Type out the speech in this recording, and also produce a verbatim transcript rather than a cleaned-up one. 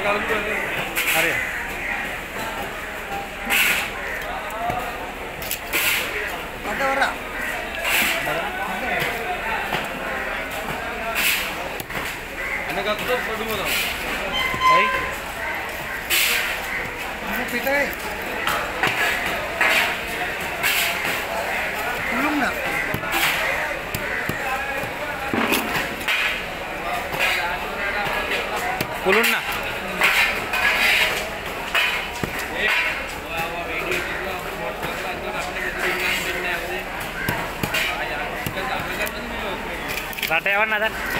හරි. මඩවර. අනගත්තොත් පොඩුම තමයි. ඇයි? මොකද පිටේ? කුළුම්නා. කුළුන්නා. රට යවන්න හදන්න.